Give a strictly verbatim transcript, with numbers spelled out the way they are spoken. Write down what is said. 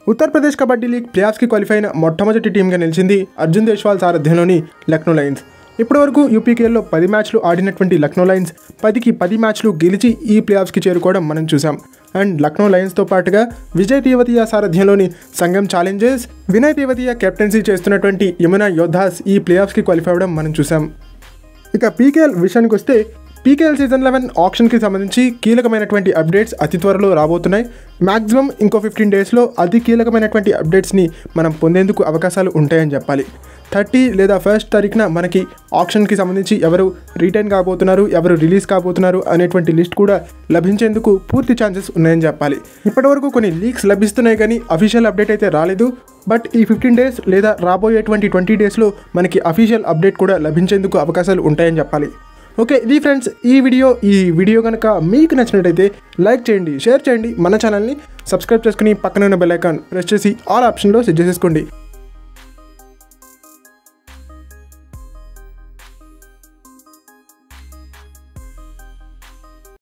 Uttar Pradesh kabaddi league ప్లేఆఫ్స్కి qualify అయిన మొట్టమొదటి టీంగా నిలిచింది అర్జున్ దేశ్వాల్ సారథ్యంలోని లక్నో లయన్స్. ఇప్పటివరకు యూపీకేఎల్లో పది మ్యాచ్లు ఆడినటువంటి లక్నో లయన్స్ పదికి పది మ్యాచ్లు గెలిచి ఈ ప్లేఆఫ్స్కి చేరుకోవడం మనం చూసాం. అండ్ లక్నో లయన్స్తో పాటుగా విజయ్ తేవతియా సారథ్యంలోని సంగం ఛాలెంజర్స్, వినయ్ తేవతియా కెప్టెన్సీ చేస్తున్నటువంటి యమునా యోద్ధాస్ ఈ ప్లేఆఫ్స్కి క్వాలిఫై అవ్వడం మనం చూసాం. ఇక పీకేఎల్ విషయానికి వస్తే పీకేఎల్ సీజన్ లెవెన్ ఆప్షన్కి సంబంధించి కీలకమైనటువంటి అప్డేట్స్ అతి త్వరలో రాబోతున్నాయి. మ్యాక్సిమం ఇంకో ఫిఫ్టీన్ డేస్లో అతి కీలకమైనటువంటి అప్డేట్స్ని మనం పొందేందుకు అవకాశాలు ఉంటాయని చెప్పాలి. థర్టీ లేదా ఫస్ట్ తారీఖున మనకి ఆప్షన్కి సంబంధించి ఎవరు రిటైన్ కాబోతున్నారు, ఎవరు రిలీజ్ కాబోతున్నారు అనేటువంటి లిస్ట్ కూడా లభించేందుకు పూర్తి ఛాన్సెస్ ఉన్నాయని చెప్పాలి. ఇప్పటివరకు కొన్ని లీక్స్ లభిస్తున్నాయి కానీ అఫీషియల్ అప్డేట్ అయితే రాలేదు. బట్ ఈ ఫిఫ్టీన్ డేస్ లేదా రాబోయేటువంటి ట్వంటీ డేస్లో మనకి అఫీషియల్ అప్డేట్ కూడా లభించేందుకు అవకాశాలు ఉంటాయని చెప్పాలి. ఓకే, ఇది ఫ్రెండ్స్ ఈ వీడియో. ఈ వీడియో కనుక మీకు నచ్చినట్టయితే లైక్ చేయండి, షేర్ చేయండి, మన ఛానల్ని సబ్స్క్రైబ్ చేసుకుని పక్కన ఉన్న బెల్ ఐకాన్ ప్రెస్ చేసి ఆల్ ఆప్షన్లో సెట్ చేసేసుకోండి.